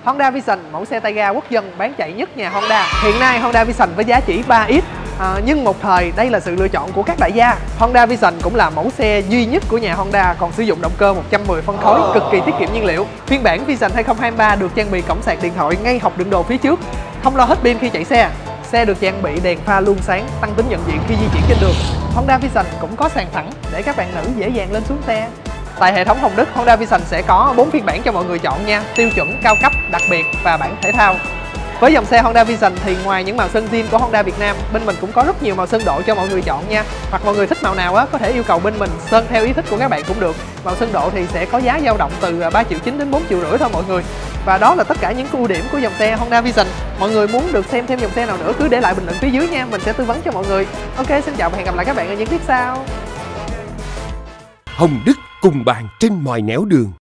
Honda Vision, mẫu xe tay ga quốc dân bán chạy nhất nhà Honda. Hiện nay Honda Vision với giá chỉ 3X, nhưng một thời đây là sự lựa chọn của các đại gia. Honda Vision cũng là mẫu xe duy nhất của nhà Honda còn sử dụng động cơ 110 phân khối, cực kỳ tiết kiệm nhiên liệu. Phiên bản Vision 2023 được trang bị cổng sạc điện thoại ngay hộc đựng đồ phía trước, không lo hết pin khi chạy xe. Xe được trang bị đèn pha luôn sáng, tăng tính nhận diện khi di chuyển trên đường. Honda Vision cũng có sàn thẳng để các bạn nữ dễ dàng lên xuống xe. Tại hệ thống Hồng Đức, Honda Vision sẽ có 4 phiên bản cho mọi người chọn nha. Tiêu chuẩn, cao cấp, đặc biệt và bản thể thao. Với dòng xe Honda Vision thì ngoài những màu sơn zin của Honda Việt Nam, bên mình cũng có rất nhiều màu sơn độ cho mọi người chọn nha. Hoặc mọi người thích màu nào có thể yêu cầu bên mình sơn theo ý thích của các bạn cũng được. Màu sơn độ thì sẽ có giá dao động từ 3,9 triệu đến 4,5 triệu thôi mọi người. Và đó là tất cả những ưu điểm của dòng xe Honda Vision. Mọi người muốn được xem thêm dòng xe nào nữa cứ để lại bình luận phía dưới nha, mình sẽ tư vấn cho mọi người. Ok, xin chào và hẹn gặp lại các bạn ở những clip sau. Hồng Đức cùng bạn trên mọi nẻo đường.